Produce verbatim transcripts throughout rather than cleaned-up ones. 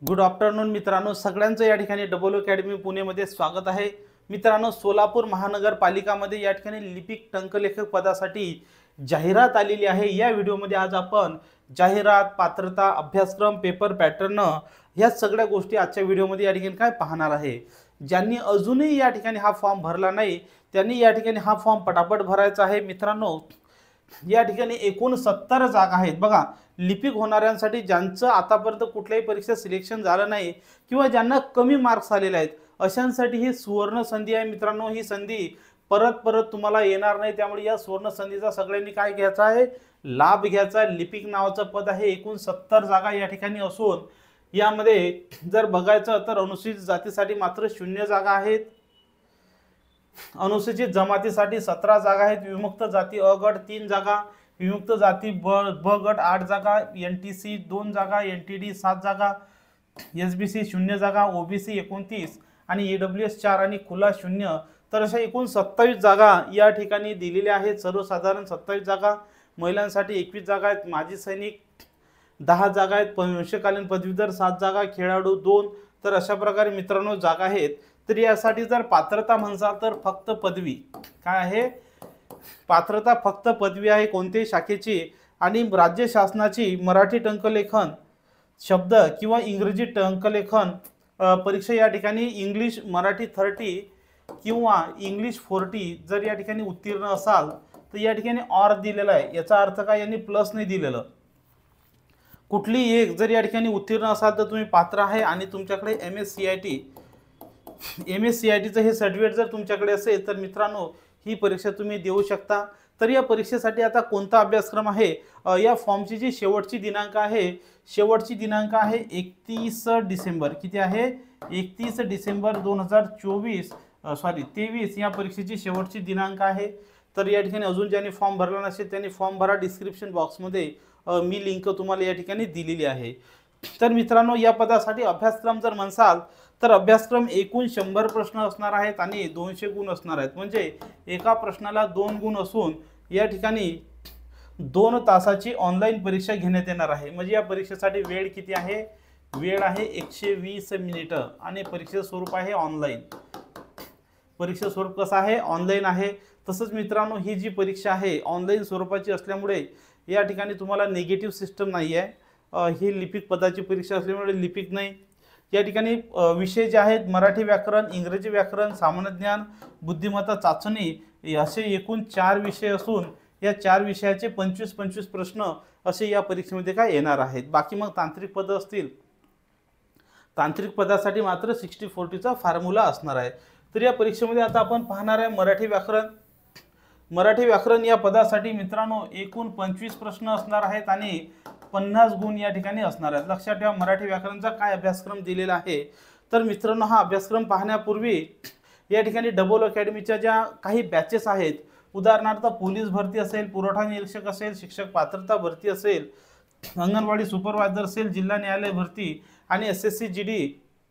Good afternoon मित्रांनो, सगळ्यांचं या ठिकाणी डबल अकॅडमी पुणेमध्ये स्वागत आहे। मित्रांनो, सोलापूर महानगरपालिकामध्ये या ठिकाणी लिपिक टंकलेखक पदासाठी जाहिरात आलेली आहे। या व्हिडिओमध्ये आज आपण जाहिरात, पात्रता, अभ्यासक्रम, पेपर पॅटर्न या सगळ्या गोष्टी आजच्या व्हिडिओमध्ये या ठिकाणी काय पाहणार आहे। ज्यांनी अजूनही या ठिकाणी हा फॉर्म भरला नाही त्यांनी या ठिकाणी हा फॉर्म पटापट भरायचा आहे। मित्रांनो, या ठिकाणी एकूण सत्तर जागा आहेत। बघा, लिपिक होणाऱ्यांसाठी ज्यांचं आतापर्यंत कुठल्याही परीक्षा सिलेक्शन झालं नाही किंवा ज्यांना कमी मार्क्स आलेले आहेत अशांसाठी ही सुवर्ण संधी आहे। मित्रांनो, ही संधी परत परत तुम्हाला येणार नाही, त्यामुळे या सुवर्ण संधीचा सगळ्यांनी काय घ्यायचा आहे, लाभ घ्यायचा। लिपिक नावाचं पद आहे, एकूण सत्तर जागा या ठिकाणी असून यामध्ये जर बघायचं तर अनुसूचित जातीसाठी मात्र शून्य जागा आहेत, अनुसूचित जमातीसाठी सतरा जागा आहेत, विमुक्त जाती अ गट तीन जागा, विमुक्त जाती ब ब गट आठ जागा, एनटीसी दोन जागा, एनटीडी सात जागा, एसबीसी शून्य जागा, ओबीसी एकोणतीस आणि ईडब्ल्यूएस चार आणि खुला शून्य। तर अशा एकूण सत्तावीस जागा या ठिकाणी दिलेल्या आहेत। सर्वसाधारण सत्तावीस जागा, महिलांसाठी एकवीस जागा आहेत, माजी सैनिक दहा जागा आहेत, अंशकालीन पदवीधर सात जागा, खेळाडू दोन। तर अशा प्रकारे मित्रांनो जागा आहेत। तर यासाठी जर पात्रता म्हणसाल तर फक्त पदवी काय आहे, पात्रता फक्त पदवी आहे कोणत्याही शाखेची, आणि राज्य शासनाची मराठी टंकलेखन शब्द किंवा इंग्रजी टंकलेखन परीक्षा या ठिकाणी इंग्लिश मराठी थर्टी किंवा इंग्लिश फोर्टी जर या ठिकाणी उत्तीर्ण असाल तर या ठिकाणी ऑर दिलेला आहे। याचा अर्थ काय, यांनी प्लस नाही दिलेलं, कुठली एक जर या ठिकाणी उत्तीर्ण असाल तर तुम्ही पात्र आहे। आणि तुमच्याकडे M S C I T M S C I टीचं हे सर्टिफिकेट जर तुमच्याकडे असेल तर मित्रांनो ही परीक्षा तुम्ही देऊ शकता। तर या परीक्षेसाठी आता कोणता अभ्यासक्रम आहे, या फॉर्मची जी शेवटची दिनांक आहे शेवटची दिनांक आहे एकतीस डिसेंबर, किती आहे एकतीस डिसेंबर दोन हजार चोवीस सॉरी तेवीस या परीक्षेची शेवटची दिनांक आहे। तर या ठिकाणी अजून ज्यांनी फॉर्म भरला नसेल त्यांनी फॉर्म भरा, डिस्क्रिप्शन बॉक्समध्ये मी लिंक तुम्हाला या ठिकाणी दिलेली आहे। तर मित्रांनो, या पदासाठी अभ्यासक्रम जर म्हणसाल तर अभ्यासक्रम एकूण शंभर प्रश्न असणार आहेत आणि दोनशे गुण असणार आहेत, म्हणजे एका प्रश्नाला दोन गुण असून या ठिकाणी दोन तासाची ऑनलाईन परीक्षा घेण्यात येणार आहे। म्हणजे या परीक्षेसाठी वेळ किती आहे, वेळ आहे एकशे वीस मिनिटं आणि परीक्षेचं स्वरूप आहे ऑनलाईन। परीक्षेचं स्वरूप कसं आहे, ऑनलाईन आहे। तसंच मित्रांनो, ही जी परीक्षा आहे ऑनलाईन स्वरूपाची असल्यामुळे या ठिकाणी तुम्हाला निगेटिव्ह सिस्टम नाही आहे। ही लिपिक पदाची परीक्षा असल्यामुळे लिपिक नाही। या ठिकाणी विषय जे आहेत मराठी व्याकरण, इंग्रजी व्याकरण, सामान्य ज्ञान, बुद्धिमत्ता चाचणी असे एकूण चार विषय असून या चार विषयाचे पंचवीस पंचवीस प्रश्न असे या परीक्षेमध्ये काय येणार आहेत। बाकी मग तांत्रिक पद असतील, तांत्रिक पदासाठी मात्र सिक्स्टी फोर्टीचा फॉर्म्युला असणार आहे। तर या परीक्षेमध्ये आता आपण पाहणार आहे मराठी व्याकरण। मराठी व्याकरण या पदासाठी मित्रांनो एकूण पंचवीस प्रश्न असणार आहेत आणि पन्नास गुण या ठिकाणी असणार आहेत। लक्षात ठेवा मराठी व्याकरणचा काय अभ्यासक्रम दिलेला आहे। तर मित्रांनो, हा अभ्यासक्रम पाहण्यापूर्वी या ठिकाणी डबल अकॅडमीच्या ज्या काही बॅचेस आहेत, उदाहरणार्थ पोलीस भरती असेल, पुरवठा निरीक्षक असेल, शिक्षक पात्रता भरती असेल, अंगणवाडी सुपरवायझर असेल, जिल्हा न्यायालय भरती आणि S S C G D,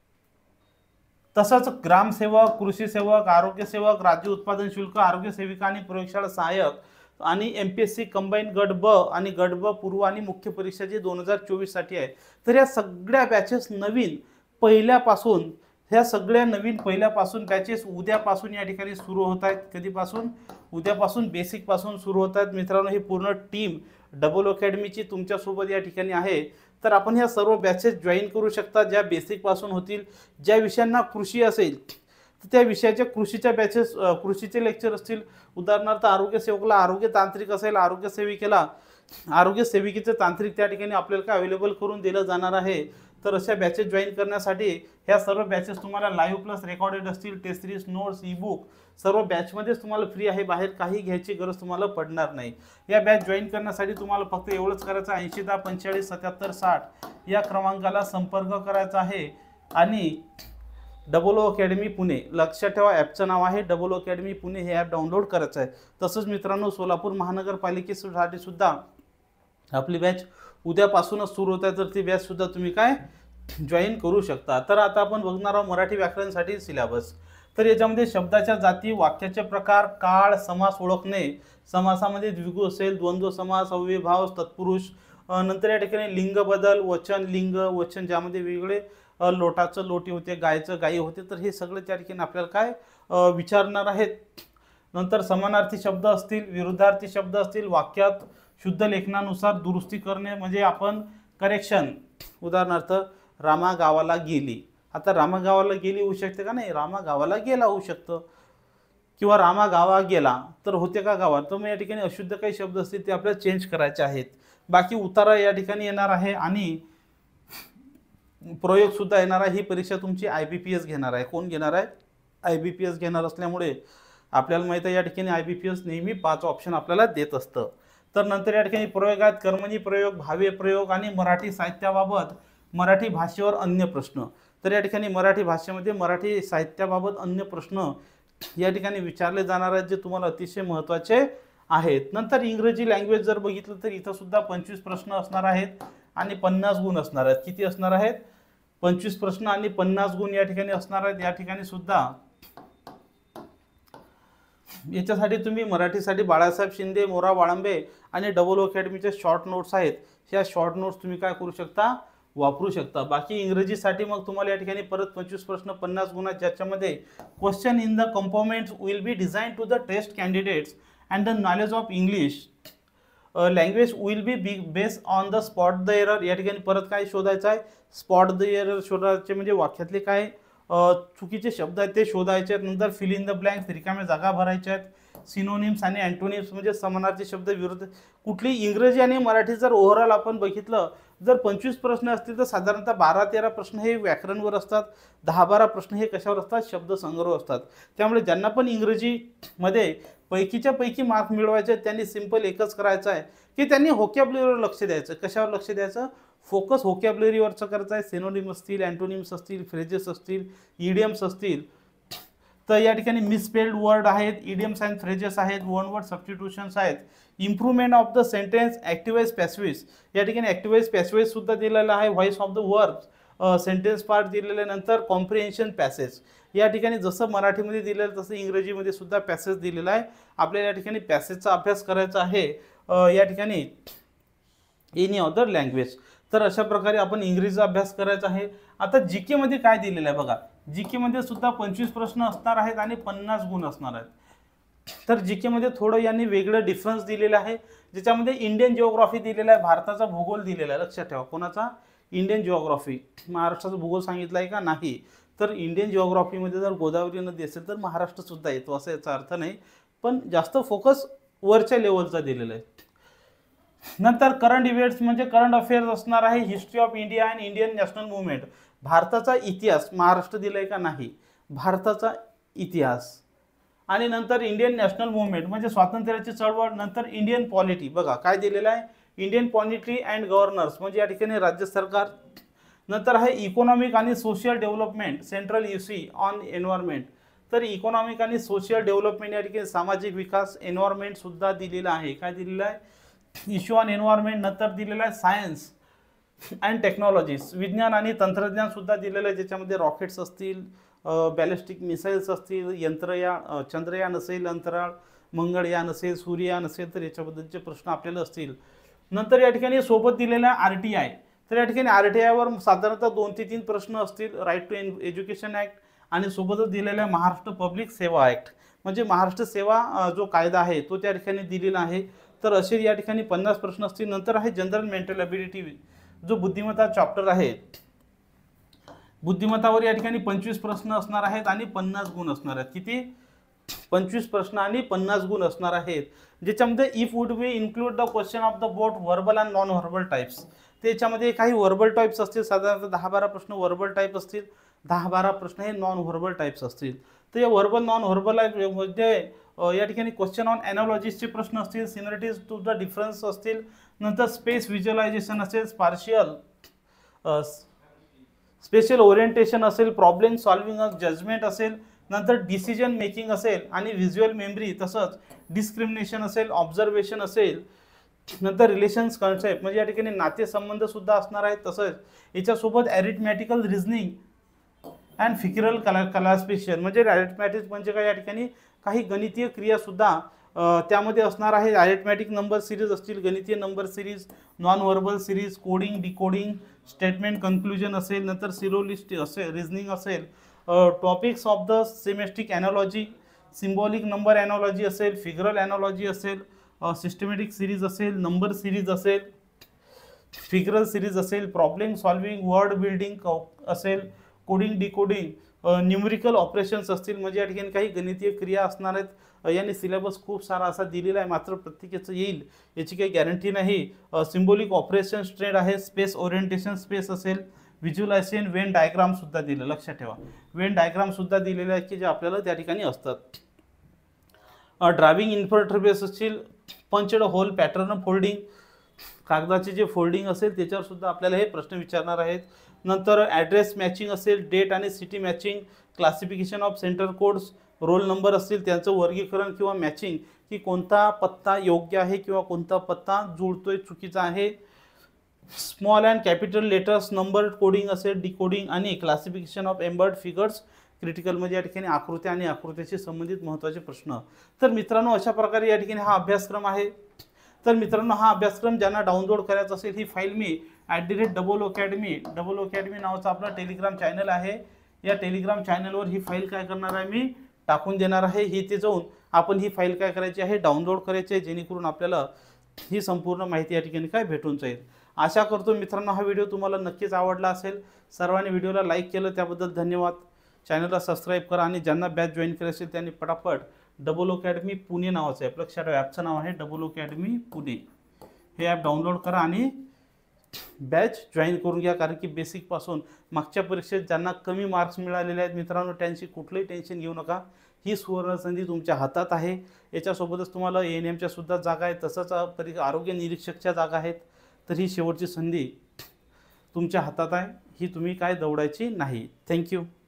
तसंच ग्रामसेवक, कृषी सेवक, आरोग्य सेवक, राज्य उत्पादन शुल्क, आरोग्य सेविका आणि प्रयोगशाळा सहाय्यक आणि M P S C combine गट ब आणि गट ब पूर्व आणि मुख्य परीक्षा जी दोन हजार चोवीस साठी आहे। तर या सगळ्या बॅचेस नवीन पहिल्यापासून ह्या सगळ्या नवीन पहिल्यापासून बॅचेस उद्यापासून या ठिकाणी सुरू होत आहेत। कधीपासून, उद्यापासून बेसिक पासून सुरू होत आहेत। मित्रांनो, ही पूर्ण टीम डबल अकॅडमीची तुमच्यासोबत या ठिकाणी आहे। तर आपण ह्या सर्व बॅचेस जॉईन करू शकता, ज्या बेसिक पासून होतील। ज्या विषयांना कृषी असेल तर त्या विषयाच्या कृषीच्या बॅचेस, कृषीचे लेक्चर असतील। उदाहरणार्थ आरोग्य सेवकला आरोग्य तांत्रिक असेल, आरोग्य सेविकेला आरोग्य सेविकेचे तांत्रिक त्या ठिकाणी आपल्याला काय अवेलेबल करून दिलं जाणार आहे। तर अशा बॅचेस जॉईन करण्यासाठी ह्या सर्व बॅचेस तुम्हाला लाईव्ह प्लस रेकॉर्डेड असतील, test series, notes, e book सर्व बॅचमध्येच तुम्हाला फ्री आहे, बाहेर काही घ्यायची गरज तुम्हाला पडणार नाही। या बॅच जॉईन करण्यासाठी तुम्हाला फक्त एवढंच करायचं, ऐंशी दहा पंचेचाळीस सत्याहत्तर साठ या क्रमांकाला संपर्क करायचा आहे आणि डबल ओ अकॅडमी पुणे, लक्षात ठेवा ॲपचं नाव आहे डबल ओ अकॅडमी पुणे, हे ॲप डाउनलोड करायचं आहे। तसंच मित्रांनो, सोलापूर महानगरपालिकेसाठी सुद्धा आपली बॅच उद्यापासूनच सुरू होत आहे, तर ती बॅच सुद्धा तुम्ही काय जॉईन करू शकता। तर आता आपण बघणार आहोत मराठी व्याकरणसाठी सिलेबस। तर याच्यामध्ये शब्दाच्या जाती, वाक्याचे प्रकार, काळ, समास ओळखणे, समासामध्ये द्विगु असेल, द्वंद्व समास, अव्ययभाव, तत्पुरुष, नंतर या ठिकाणी लिंग बदल, वचन, लिंग, वचन, ज्यामध्ये वेगळे लोटाचं लोटी होते, गायचं गायी होते, तर हे सगळे त्या ठिकाणी आपल्याला काय विचारणार आहेत. नंतर समानार्थी शब्द असतील, विरुद्धार्थी शब्द असतील, वाक्यात शुद्ध लेखनानुसार दुरुस्ती करणे म्हणजे आपण करेक्शन. उदाहरणार्थ रामा गावाला गेली, आता रामा गावाला गेली होऊ शकते का नाही, रामा गावाला गेला होऊ शकतं, किंवा रामा गावा गेला तर होते का गावात. तर मग या ठिकाणी अशुद्ध काही शब्द असतील ते आपल्याला चेंज करायचे आहेत. बाकी उतारा या ठिकाणी येणार आहे आणि प्रयोग सुद्धा येणार आहे. ही परीक्षा तुमची आय बी पी एस घेणार आहे. कोण घेणार आहे, आय बी पी एस घेणार असल्यामुळे आपल्याला माहिती आहे या ठिकाणी आय बी पी एस नेहमी पाच ऑप्शन आपल्याला देत असतं. तर नंतर या ठिकाणी प्रयोग आहेत, कर्मणी प्रयोग, भावे प्रयोग आणि मराठी साहित्याबाबत मराठी भाषेवर अन्य प्रश्न. तर या ठिकाणी मराठी भाषेमध्ये मराठी साहित्याबाबत अन्य प्रश्न या ठिकाणी विचारले जाणार आहेत, जे तुम्हाला अतिशय महत्त्वाचे आहेत. नंतर इंग्रजी लँग्वेज जर बघितलं तर इथं सुद्धा पंचवीस प्रश्न असणार आहेत आणि पन्नास गुण असणार आहेत. किती असणार आहेत, पंचवीस प्रश्न आणि पन्नास गुण या ठिकाणी असणार आहेत. या ठिकाणी सुद्धा याच्यासाठी तुम्ही मराठीसाठी बाळासाहेब शिंदे, मोरा वाळंबे आणि डबल अकॅडमीचे शॉर्ट नोट्स आहेत, ह्या शॉर्ट नोट्स तुम्ही काय करू शकता, वापरू शकता. बाकी इंग्रजीसाठी मग तुम्हाला या ठिकाणी परत पंचवीस प्रश्न पन्नास गुण, ज्याच्यामध्ये question in the components will be design to the test candidates and the knowledge of English language will be based on the spot the error. या ठिकाणी परत काय शोधायचं आहे, स्पॉट द एरर शोधायचे म्हणजे वाक्यातले काय चुकीचे शब्द आहेत ते शोधायचे. नंतर फिल इन द ब्लँक्स, रिकाम्या जागा भरायच्या आहेत. सिनोनिम्स आणि अँटोनिम्स म्हणजे समानार्थी शब्द विरुद्ध. कुठली इंग्रजी आणि मराठी जर ओव्हरऑल आपण बघितलं, जर पंचवीस प्रश्न असतील तर साधारणतः बारा तेरा प्रश्न हे व्याकरणवर असतात, दहा बारा प्रश्न हे कशावर असतात, शब्दसंग्रह असतात. त्यामुळे ज्यांना पण इंग्रजीमध्ये पैकीच्या पैकी मार्क मिळवायचे त्यांनी सिंपल एकच करायचं आहे की त्यांनी व्होकॅब्युलरीवर लक्ष द्यायचं. कशावर लक्ष द्यायचं, फोकस व्होकॅब्युलरीवरचं करायचं आहे. सिनोनिम असतील, अँटोनिम्स असतील, फ्रेजेस असतील, इडियम्स असतील. तर या ठिकाणी मिसस्पेल्ड वर्ड आहेत, इडियम्स अँड फ्रेजेस आहेत, वन वर्ड सबस्टिट्यूशन्स आहेत. Improvement of the sentence, actives passives. या ठिकाणी ॲक्टिवाइज पॅसिव्हिज सुद्धा दिलेला आहे. Voice of the verb, sentence part दिलेले. नंतर कॉम्प्रिहेन्शन पॅसेज. या ठिकाणी जसं मराठीमध्ये दिलेलं तसं इंग्रजीमध्ये सुद्धा पॅसेज दिलेला आहे. आपल्याला या ठिकाणी पॅसेजचा अभ्यास करायचा आहे या ठिकाणी एनी अदर लँग्वेज. तर अशा प्रकारे आपण इंग्रजीचा अभ्यास करायचा आहे. आता जी के मध्ये काय दिलेलं आहे बघा, जी के मध्ये सुद्धा पंचवीस प्रश्न असणार आहेत आणि पन्नास गुण असणार आहेत. तर जी के मध्ये थोडं यांनी वेगळं डिफरन्स दिलेलं आहे, ज्याच्यामध्ये इंडियन जिओग्राफी दिलेला आहे, भारताचा भूगोल दिलेला आहे. लक्षात ठेवा, कोणाचा, इंडियन जिओग्राफी. महाराष्ट्राचा भूगोल सांगितला आहे का, नाही. तर इंडियन जिओग्राफीमध्ये जर गोदावरी नदी असेल तर महाराष्ट्र सुद्धा येतो असं याचा अर्थ नाही, पण जास्त फोकस वरच्या लेवलचा दिलेला आहे. नंतर करंट इव्हेंट्स म्हणजे करंट अफेअर्स असणार आहे. History of India and Indian national movement, भारताचा इतिहास, महाराष्ट्र दिलाय का, नाही, भारताचा इतिहास. आणि नंतर इंडियन नॅशनल मुवमेंट म्हणजे स्वातंत्र्याची चळवळ. नंतर इंडियन पॉलिटी, बघा काय दिलेलं आहे, इंडियन पॉलिटी अँड गव्हर्नर्स म्हणजे या ठिकाणी राज्य सरकार. नंतर आहे इकॉनॉमिक आणि social development, central issue on environment. तर इकॉनॉमिक आणि सोशल डेव्हलपमेंट या ठिकाणी सामाजिक विकास, एन्व्हायरमेंट सुद्धा दिलेला आहे. काय दिलेलं आहे, इश्यू ऑन एन्व्हायरमेंट. नंतर दिलेला आहे सायन्स अँड टेक्नॉलॉजीज, विज्ञान आणि तंत्रज्ञान सुद्धा दिलेलं आहे, ज्याच्यामध्ये रॉकेट्स असतील, बॅलिस्टिक मिसाईल्स असतील, यंत्रयान, चंद्रयान असेल, अंतराळ मंगळयान असेल, सूर्ययान असेल, तर याच्याबद्दलचे प्रश्न आपल्याला असतील. नंतर या ठिकाणी सोबत दिलेला आहे आर टी आय. तर या ठिकाणी आर टी आयवर साधारणतः दोन ते तीन प्रश्न असतील, राईट टू एज्युकेशन ॲक्ट, आणि सोबतच दिलेला आहे महाराष्ट्र पब्लिक सेवा ॲक्ट म्हणजे महाराष्ट्र सेवा जो कायदा आहे तो त्या ठिकाणी दिलेला आहे. तर असे या ठिकाणी पन्नास प्रश्न असतील. नंतर आहे जनरल मेंटल ॲबिलिटी, जो बुद्धिमत्ता चॅप्टर आहे, बुद्धिमत्तावर या ठिकाणी पंचवीस प्रश्न असणार आहेत आणि पन्नास गुण असणार आहेत. किती, पंचवीस प्रश्न आणि पन्नास गुण असणार आहेत, ज्याच्यामध्ये if would we include the question of the both verbal and non verbal types. त्याच्यामध्ये काही व्हर्बल टाइप्स असतील, साधारणतः दहा बारा प्रश्न व्हर्बल टाईप असतील, दहा बारा प्रश्न हे नॉन व्हर्बल टाइप्स असतील. तर या व्हर्बल नॉन व्हर्बल मध्ये या ठिकाणी क्वेश्चन ऑन एनालॉजीजचे प्रश्न असतील, सिमिलरिटीज टू द डिफरन्स असतील, नंतर स्पेस व्हिज्युअलायझेशन असेल, स्पार्शियल स्पेशल ओरिएंटेशन असेल, प्रॉब्लेम सॉल्विंग जजमेंट असेल, नंतर डिसिजन मेकिंग असेल आणि व्हिज्युअल मेमरी, तसंच डिस्क्रिमिनेशन असेल, ऑब्झर्वेशन असेल, नंतर रिलेशन्स कन्सेप्ट म्हणजे या ठिकाणी नातेसंबंध सुद्धा असणार आहेत. तसंच याच्यासोबत arithmetical reasoning and figural classification म्हणजे ॲरिथमॅटिक म्हणजे काय, या ठिकाणी काही गणितीय क्रिया सुद्धा त्यामध्ये असणार आहे अरिथमॅटिक नंबर सिरीज असतील, गणितीय number series, non verbal series, coding, decoding, statement conclusion असेल, नंतर सिरोलिस्ट असेल, रिझनिंग असेल, topics of the semantic analogy, symbolic number analogy असेल, फिगरल ॲनॉलॉजी असेल, सिस्टमॅटिक सिरीज असेल, नंबर सिरीज असेल, फिगरल सिरीज असेल, प्रॉब्लेम सॉल्विंग, वर्ड बिल्डिंग असेल, कोडिंग, डिकोडिंग, न्यूमेरिकल ऑपरेशन्स असतील. म्हणजे या ठिकाणी काही गणितीय क्रिया असणार आहेत. याने सिलेबस खूप सारा असा दिलेला आहे, मात्र प्रत्येकाचं येईल याची काही गॅरंटी नाही. सिम्बॉलिक ऑपरेशन ट्रेड आहे, स्पेस ओरिएंटेशन स्पेस असेल, व्हिज्युअलायझेशन, वेन डायग्राम सुद्धा दिले, लक्षात ठेवा वेन डायग्राम सुद्धा दिलेले आहे की जे आपल्याला त्या ठिकाणी असतात. ड्रायव्हिंग इंटरफेस असतील, पंचड होल पॅटर्न फोल्डिंग, कागदाचे जे फोल्डिंग असेल त्याच्यावर सुद्धा आपल्याला हे प्रश्न विचारणार आहेत. नंतर ॲड्रेस मॅचिंग असेल, डेट आणि city matching, classification of centre codes, roll number असतील त्यांचं वर्गीकरण किंवा मॅचिंग की कोणता पत्ता योग्य आहे किंवा कोणता पत्ता जुळतोय चुकीचा आहे. Small and capital letters, number coding असेल, डिकोडिंग आणि classification of embedded figures, critical म्हणजे या ठिकाणी आकृत्या आणि आकृत्याशी संबंधित महत्त्वाचे प्रश्न. तर मित्रांनो अशा प्रकारे या ठिकाणी हा अभ्यासक्रम आहे. तर मित्रांनो हा अभ्यासक्रम ज्यांना डाउनलोड करायचा असेल ही फाईल मी at the rate double academy double academy नावाचा आपला टेलिग्राम चॅनल आहे. या टेलिग्राम चॅनलवर ही फाईल काय करणार आहे मी टाकून देणार आहे. ही ते जाऊन आपण ही फाईल काय करायची आहे डाउनलोड करायची आहे, जेणेकरून आपल्याला ही संपूर्ण माहिती या ठिकाणी काय भेटून जाईल. आशा करतो मित्रांनो हा व्हिडिओ तुम्हाला नक्कीच आवडला असेल. सर्वांनी व्हिडिओला लाईक केलं त्याबद्दल धन्यवाद. चॅनलला सबस्क्राईब करा आणि ज्यांना बॅच जॉईन करायची असेल त्यांनी पटापट डबल अकॅडमी पुणे नावाचं आहे, लक्षात ठेवा ॲपचं नाव आहे डबल अकॅडमी पुणे. हे ॲप डाउनलोड करा आणि बॅच जॉईन करून घ्या. कारण की बेसिकपासून मागच्या परीक्षेत ज्यांना कमी मार्क्स मिळालेले आहेत मित्रांनो त्यांची कुठलंही टेन्शन घेऊ नका. ही सुवर्णसंधी तुमच्या हातात आहे. याच्यासोबतच तुम्हाला ए एन एमच्या सुद्धा जागा आहेत, तसंच परी आरोग्य निरीक्षकच्या जागा आहेत. तर ही शेवटची संधी तुमच्या हातात आहे, ही तुम्ही काय दवडायची नाही. थँक्यू.